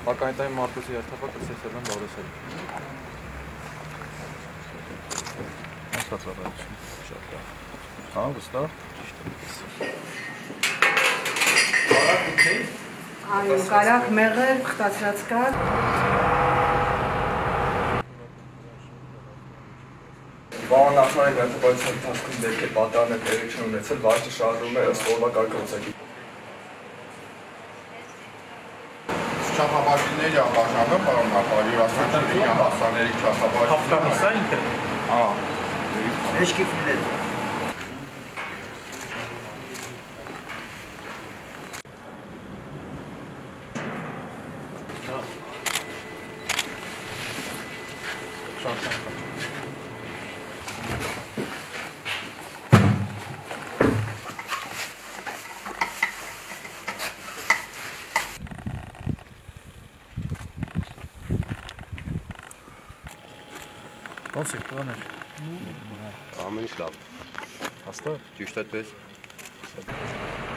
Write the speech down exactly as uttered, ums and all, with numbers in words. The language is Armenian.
Հականետային մարդուսի երթապակը սեսելն բարոսել։ Ասած առայություն, շատ դա։ Հա, վստահ։ Կարակ ուտեի։ Այո, կարակ, մեղր, պխտացրած կար։ Վաղ նախնային վերջապայության ընթացքում դեպքի պատահան է տեղի չունեցել, վարչը շարժվում է ըստ օրվա կարգավիճակի։ Չափաբաժինների անբաժանվում, պարոն նախարար, յուրաքանչյուրի համալսաների չափաբաժինը։ Հապկանիսա ինքը։ Հա։ Մեջքի ֆիլեր։ Ոնց եք տանել։ Ամեն ինչ լավ։ Հաստատ։ Ճիշտ այդպես։